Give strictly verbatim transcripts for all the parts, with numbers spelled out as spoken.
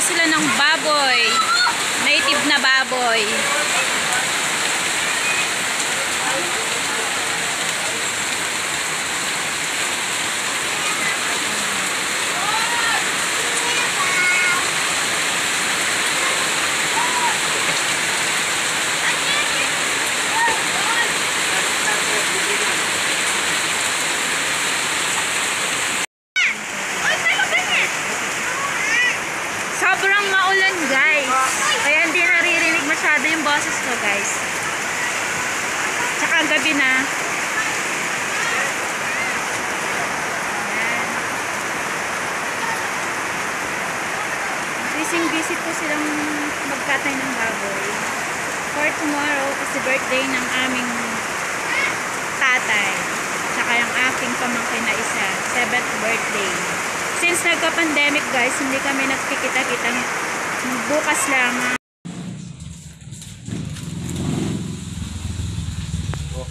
sila ng baboy. Native na baboy. Sobrang maulan, guys. Kaya hindi naririnig masyado yung boses ko, guys. Tsaka gabi na. Busy-busy po silang magkatay ng baboy. For tomorrow, kasi birthday ng aming tatay. Tsaka yung aking pamangkin na isa. Seventh birthday. Since nagka-pandemic, guys, hindi kami nagkikita-kita. Bukas lang. Oh.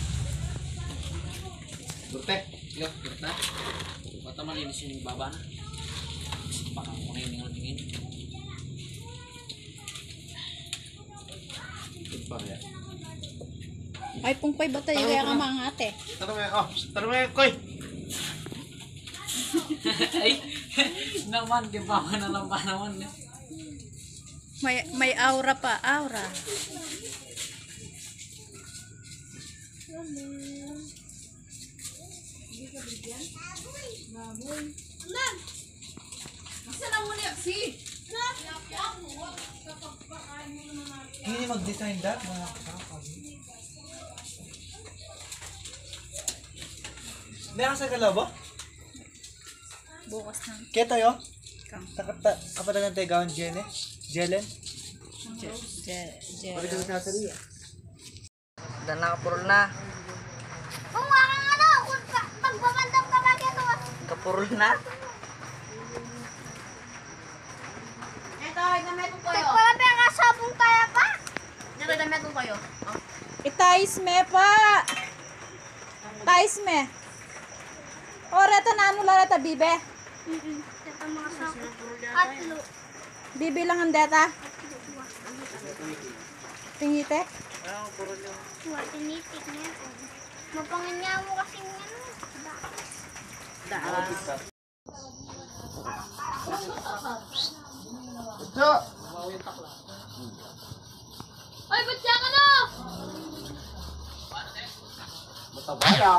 Durte, yuk, durte. Bata malinis yung baba na. Baka muna yung tingin. Ito ya. Ay, pungpay ba tayo kaya ka mga ate? Tara mo, oh, tara mo, koy. Ay, naman, di ba ako nalampa naman. May, may aura pa, aura. Ma'am! Masa lang mo niya, si? Hindi mag-design that, mga kakakal. Meron sa kalabo? Bukas na. Kaya tayo? Kang. Kapatagan tayo gawin Jelen? Jelen? Je, je, je. Dan nakapurol na. Kung wakang ano, kung pagbabandam ka ba dito? Kapurol na? Ito, damit ko kayo. Wala pa yung kasabong tayo pa? Ito, damit ko kayo. Itais me pa! Tais me. Ora ta nano lara ta bibe. Mm-mm. Ito mga sako. Atlo. Bibe lang ang data. Tingite. Wala, tinitik na yun. Mapangin nga mo kasi ano. Daas. Ito! Ay, ba't siya ka na? Matabalak!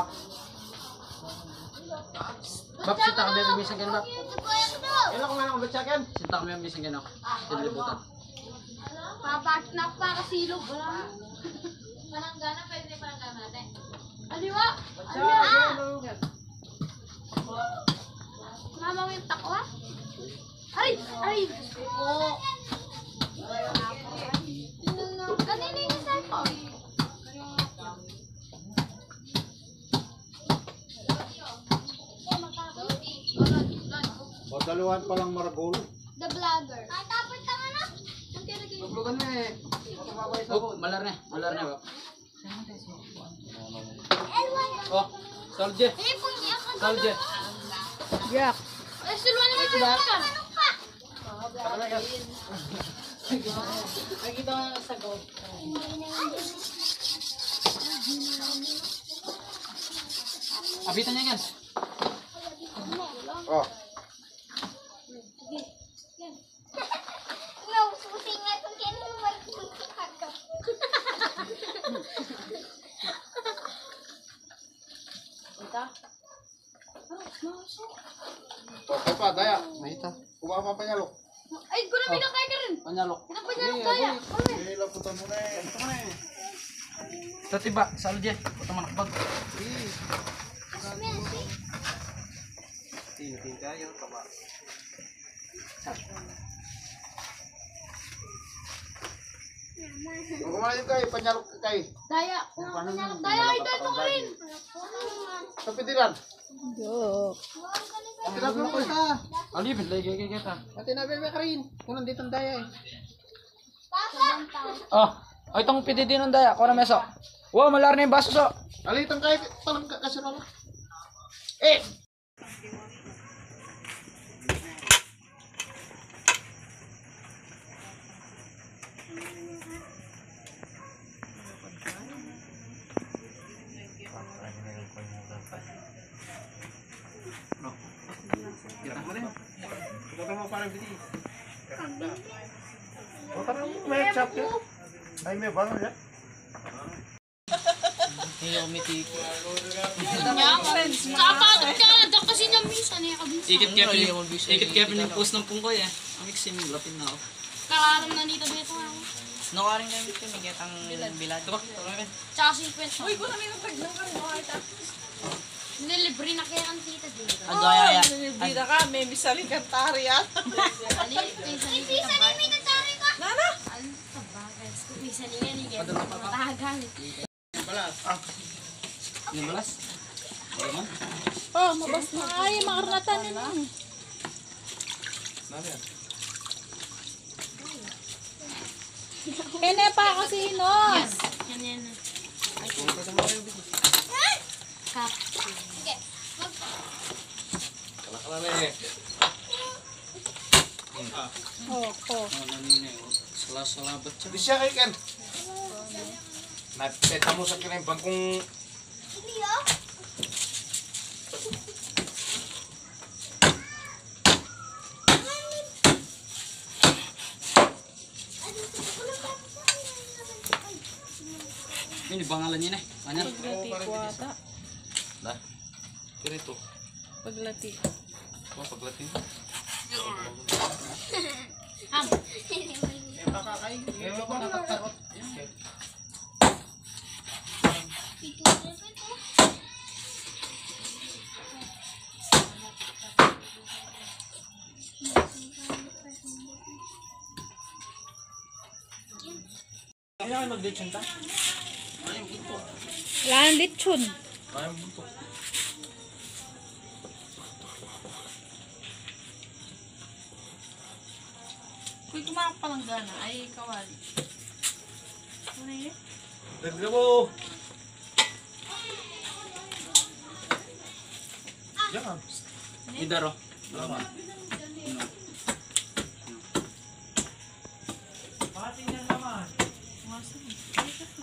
Bab, sita kami ang misang ganap. Ilan ko nga ang batsakin? Sita kami ang misang ganap. Tinilibutan. Papakit na pa kasilog. Wala. Palanggana, pwede na palanggana natin. Aliwa! Aliwa! Mama mo yung takwa? Ay! Ay! Oo! Kanina yung cellphone. Padaluhan pa lang maragol. The vlogger. Ay, tapos ka nga na. Maglugan na eh. Oh, malar na. Malar na ba? Oh, soldier. Eh, kung niya ka Soldier. Yak. Eh, suluan naman yung ka. Nakita nga sa gold. Abitan niya yan. Oh. No, susing nga itong kaya mo may kumikakagaw. Ito. Okay pa, daya. Mahita. Kumaha pa panyalok. Ay, gula binakay ka rin. Panyalok. Pinapanyalok kaya. Eh, laputan mo na eh. Ito mo na eh. Ito tiba, soldier. Ito manakbag. Eh. Tingin tayo, taba. Kung kumain kayo, panyalok ka kayo. Daya, kung panyalok. Daya, ay dito ka rin. Sa pitiran. Yok. Tinabi mo kita. Alibin, lagi kaya kita. Tinabi mo ka rin. Kung nandito ang daya eh. Oh, ay itong piti din ng daya. Kung na meso. Wow, malar na yung baso so. Alitang kayo, talang kasunod. Eh! Huwag mo parang biti. O parang may chop yun. Ay, may bangon yan. Hindi ako mitiko. Kapatid ka na dyan kasi niya minsan eh. Kabinsan. Ikit kaya pin ikit kaya pin post ng pungkoy eh. Amik sim lapin na ako. Kakaram na nito dito ako. Nakaring kami ito may getang bilad. Diba? Tsaka sequence. Uy, kung namin nagtaglang ka mo. Nilibre na kaya ang tita dito. Ado ay ay. Bida ka, may misaling kantari yan. Ali, pinsan ni Tita Bar. Pinsan ni Tita ka? Nana? Ano ka ba? Pinsan niya ni Gert. Matagal. Yung balas. Ano man? Oh, mabas na. Ay, makarnatan nila. Kene pa kasi no. Yes. Yan yan. Kap. Okay. Kalakala na eh. Oh, oh. Oh, nanina yun. Sala-salabat siya. Di siya kay Ken. Nagpeta mo sa kinang bangkong... Ini bangalan niya eh. Anyar. Paglati ko ata. Na? Kirito. Paglati. O, paglati. Am. Kailangan mag-ditch ta? Wala nang lechon. Parang bunto. Kuy, kumakas pa lang gana. Ay, kawali. Ano yun? Dagdag mo! Yan. Idaro. Salamat. Masin.